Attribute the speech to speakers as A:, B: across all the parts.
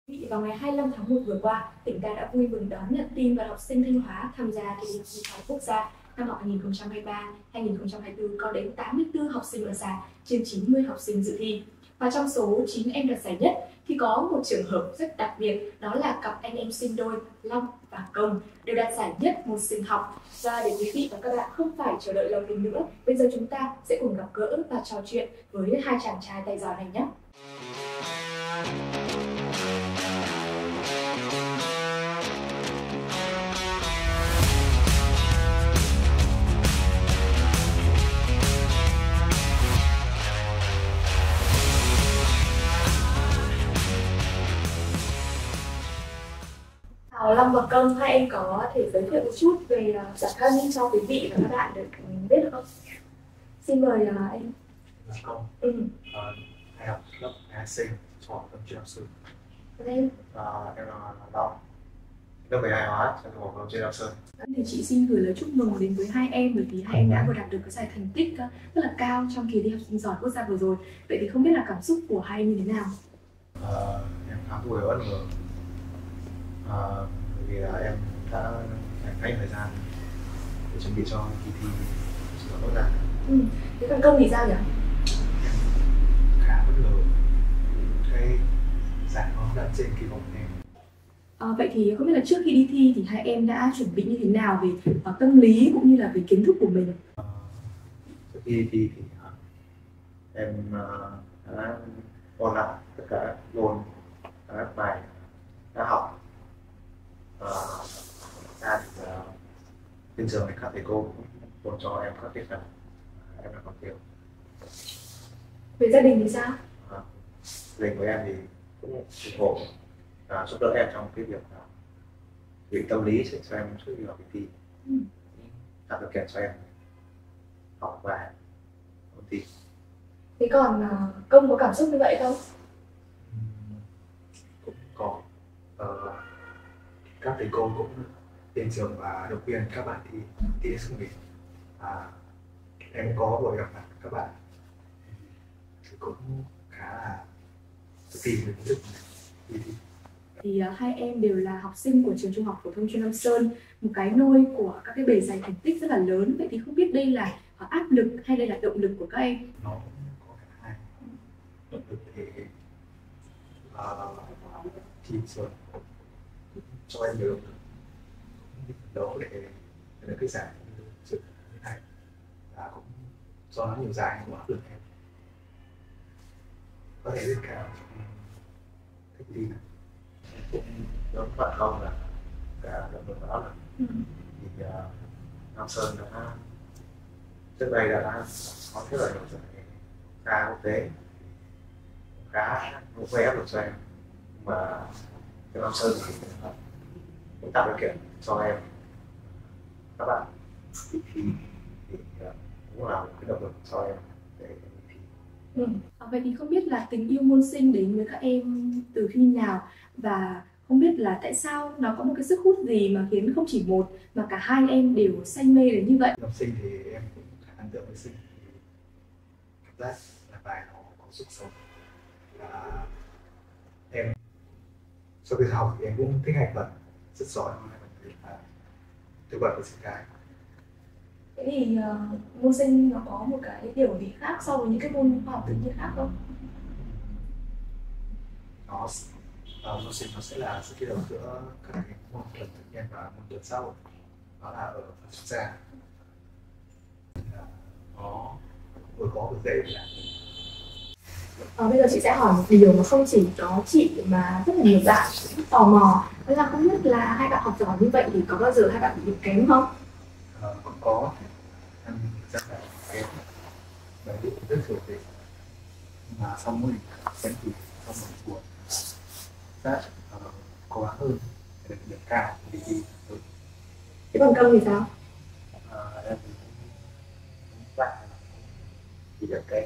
A: Vào ngày 25 tháng 1 vừa qua, tỉnh ta đã vui mừng đón nhận tin và học sinh Thanh Hóa tham gia kỳ thi Trung học quốc gia năm học 2023-2024 có đến 84 học sinh đoạt giải, trên 90 học sinh dự thi. Và trong số 9 em đoạt giải nhất thì có một trường hợp rất đặc biệt, đó là cặp anh em sinh đôi Long và Công đều đạt giải nhất môn sinh học. Và để quý vị và các bạn không phải chờ đợi lâu thêm nữa, bây giờ chúng ta sẽ cùng gặp gỡ và trò chuyện với hai chàng trai tài giỏi này nhé. Long và Công, hai em có thể giới thiệu một chút về bản thân cho quý vị và các bạn được biết được không? Xin mời anh.
B: Công. Hay học lớp 12C, trung học phổ thông Sơn.
A: Em
B: Em là Long, lớp 12 hóa, trung học phổ thông Sơn.
A: Thì chị xin gửi lời chúc mừng đến với hai em, bởi vì hai em đã vừa đạt được cái giải thành tích rất là cao trong kỳ thi học sinh giỏi quốc gia vừa rồi. Vậy thì không biết là cảm xúc của hai em như thế nào?
B: Em khá vui và bất ngờ, bởi vì là em đã dành hết thời gian để chuẩn bị cho kỳ thi học sinh giỏi quốc gia.
A: Thế còn Công thì sao nhỉ?
B: Khá bất ngờ, cái giải nó đã trên kỳ vọng của em.
A: Vậy thì không biết là trước khi đi thi thì hai em đã chuẩn bị như thế nào về tâm lý cũng như là về kiến thức của mình?
B: Trước khi đi thi thì em đã ôn lại tất cả môn, các bài đã học. Ra thì trên trường thì các thầy cô cũng bổ cho em các cái phần em đã còn thiếu.
A: Về gia đình thì sao?
B: Gia đình của em thì cũng ủng hộ và giúp đỡ em trong cái việc tâm lý sẽ cho em trước khi vào kỳ thi, tạo điều kiện cho em học và ôn thi.
A: Thế còn Công có cảm xúc như vậy không?
B: Cũng có. Các thầy cô cũng đến trường và động viên các bạn thi hết sức mình. Em có buổi gặp mặt các bạn thì cũng khá là tự tin về kiến thức này.
A: Thì hai em đều là học sinh của trường Trung học phổ thông chuyên Nam Sơn, một cái nôi của các cái bề dày thành tích rất là lớn. Vậy thì không biết đây là áp lực hay đây là động lực của các em?
B: Nó cũng có cả hai. Động lực thì trường cho em nhiều động lực, cũng đấu để được cái giải như này, và cũng do nó nhiều giải cũng áp lực em có thể lên cao thích đi này. Cũng giống bạn Long là cả động lực và áp lực. Thì Nam Sơn đã trước đây đã có rất là nhiều giải ca quốc tế, khá cũng gây áp lực cho em, mà cái Nam Sơn thì cũng tạo điều kiện cho em các bạn thì cũng là một cái động lực cho em để thi.
A: Vậy thì không biết là tình yêu môn sinh đến với các em từ khi nào, và không biết là tại sao nó có một cái sức hút gì mà khiến không chỉ một mà cả hai em đều say mê đến như vậy?
B: Học sinh thì em cũng khá ấn tượng với sinh, cảm giác là bài nó có sức sống, và em sau khi học thì em cũng thích hành vật rất giỏi, thực vật của sinh cái.
A: Thế thì môn sinh nó có một cái điều gì khác so với những cái môn khoa học tự nhiên khác không?
B: Môn sinh nó sẽ là sự kết hợp giữa các cái môn tự nhiên và môn tự xã hội, đó là ở phần xuất gia nó vừa có vừa dễ là.
A: Bây giờ chị sẽ hỏi một điều mà không chỉ có chị mà rất là nhiều bạn tò mò, đó là không biết là hai bạn học giỏi như vậy thì có bao giờ hai bạn bị điểm kém không?
B: Cũng có, em rất là kém, bởi vì rất nhiều việc, mà xong rồi kém thì xong rồi buồn, rất cố gắng hơn để được điểm cao thì đi.
A: Thế còn Công thì sao?
B: Em thì cũng bạn thì được cái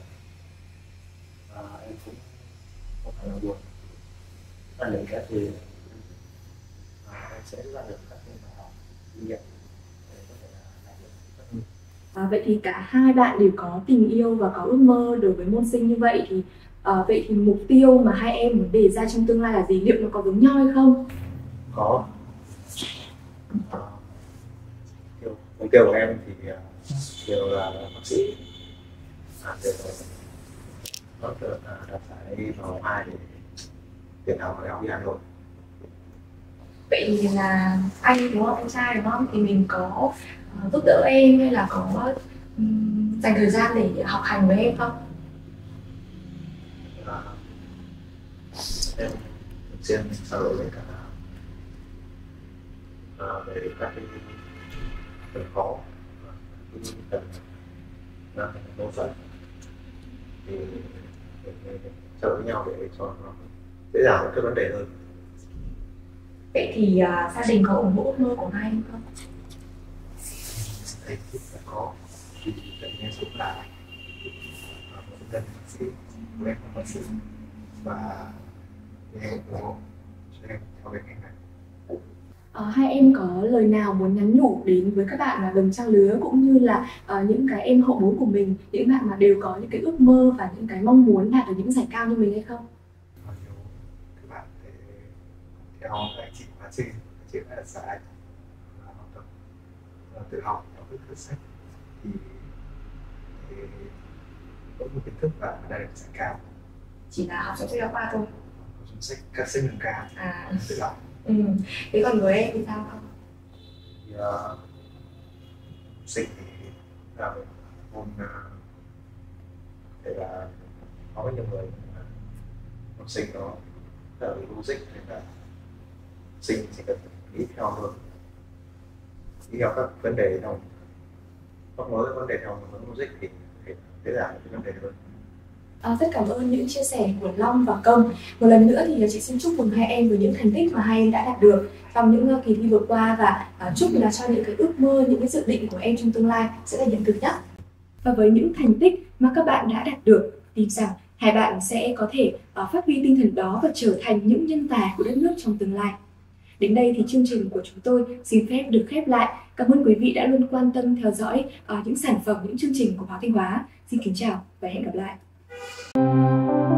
B: em cũng không phải là buồn, là những cái thì em sẽ ra được các cái bài học kinh nghiệm để có thể làm được.
A: Vậy thì cả hai bạn đều có tình yêu và có ước mơ đối với môn sinh như vậy, thì Vậy thì mục tiêu mà hai em muốn đề ra trong tương lai là gì? Liệu nó có giống nhau hay không?
B: Có. Mục tiêu của em thì đều là bác sĩ, đều có được đạt giải vào 2 để tiền học đại học đi Hà Nội.
A: Vậy thì là anh đúng không, anh trai đúng không? Thì mình có giúp đỡ em hay là có dành thời gian để học hành với em không?
B: Em thường xuyên trao đổi với cả về các cái phần khó, cái phần mâu thuẫn thì trao đổi với nhau để cho nó dễ dàng các vấn đề hơn.
A: Vậy thì gia đình có ủng hộ ước mơ của hai em không?
B: Thầy thì phải có, vì tự nhiên cũng là một dân bác sĩ, em không bác sĩ và em ủng hộ cho em theo cái ngành này.
A: Hai em có lời nào muốn nhắn nhủ đến với các bạn đồng trang lứa cũng như là những cái em hậu bối của mình, những bạn mà đều có những cái ước mơ và những cái mong muốn đạt được những giải cao như mình hay không?
B: Nếu các bạn thể theo cái chị quá trình chị đã giải và học tập tự học theo cái cuốn sách thì có một kiến thức và đạt được giải cao.
A: Chỉ là học trong sách giáo khoa thôi.
B: Trong sách các sách nâng cao tự học.
A: Thế còn với em thì sao không?
B: Thì sinh thì là một môn thể là có nhiều người học sinh nó rất là logic nên là sinh chỉ cần nghĩ theo thôi, nghĩ theo các vấn đề theo các mối vấn đề theo hướng logic thì dễ dàng cái vấn đề hơn.
A: Rất cảm ơn những chia sẻ của Long và Công. Một lần nữa thì chị xin chúc mừng hai em với những thành tích mà hai em đã đạt được trong những kỳ thi vừa qua và chúc là cho những cái ước mơ, những cái dự định của em trong tương lai sẽ là hiện thực nhất. Và với những thành tích mà các bạn đã đạt được, tin rằng hai bạn sẽ có thể phát huy tinh thần đó và trở thành những nhân tài của đất nước trong tương lai. Đến đây thì chương trình của chúng tôi xin phép được khép lại. Cảm ơn quý vị đã luôn quan tâm theo dõi những sản phẩm, những chương trình của Báo Thanh Hóa. Xin kính chào và hẹn gặp lại.